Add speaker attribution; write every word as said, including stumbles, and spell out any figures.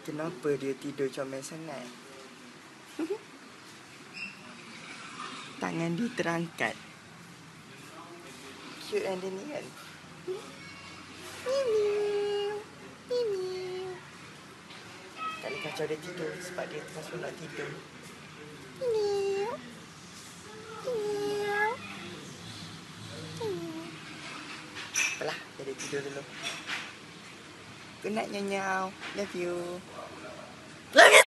Speaker 1: Kenapa dia tidur comel sangat? Tangan dia terangkat. Cute kan dia ni kan? Tak boleh kacau dia tidur sebab dia terus nak tidur. Apalah, dia tidur dulu. Good night, Nyau Nyau. Love you.